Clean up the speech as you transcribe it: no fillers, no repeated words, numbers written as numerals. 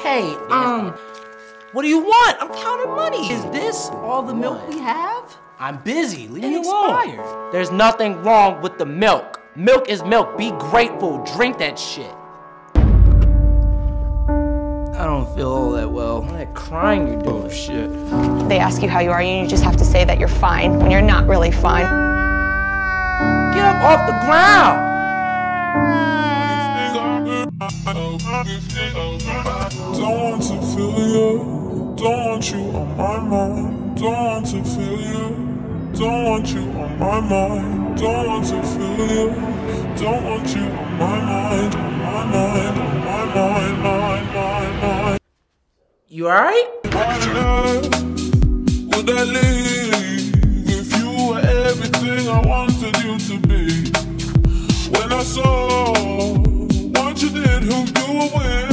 Hey, what do you want? I'm counting money. Is this all the milk we have? I'm busy, leave me alone. There's nothing wrong with the milk. Milk is milk, be grateful, drink that shit. I don't feel all that well. All that crying you're doing, shit. They ask you how you are, and you just have to say that you're fine when you're not really fine. Get up off the ground! Don't want to feel you, don't want you on my mind. Don't want to feel you, don't want you on my mind. Don't want to feel you, don't want you on my mind, on my mind, on my mind. You alright? Would I leave if you were everything I wanted you to be? When I saw what you did, who you were with.